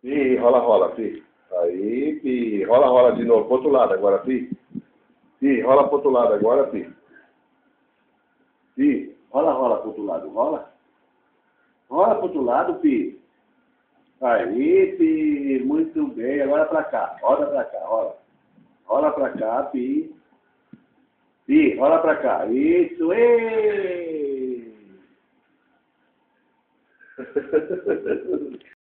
Pi, rola, rola, Pi. Aí, Pi. Rola, rola de novo. Pro outro lado agora, Pi. Pi, rola pro outro lado agora, Pi. Pi, rola, rola pro outro lado. Rola. Rola pro outro lado, Pi. Aí, Pi. Muito bem. Agora pra cá. Rola pra cá, rola. Rola pra cá, Pi. Pi, rola pra cá. Isso, ê!